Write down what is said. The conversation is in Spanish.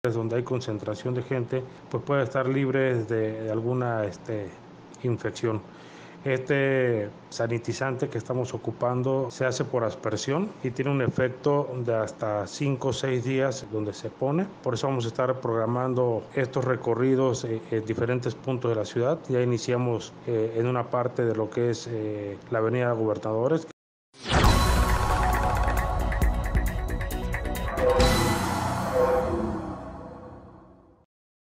donde hay concentración de gente, pues puede estar libre de alguna infección. Este sanitizante que estamos ocupando se hace por aspersión y tiene un efecto de hasta 5 o 6 días donde se pone. Por eso vamos a estar programando estos recorridos en diferentes puntos de la ciudad. Ya iniciamos en una parte de lo que es la Avenida Gobernadores.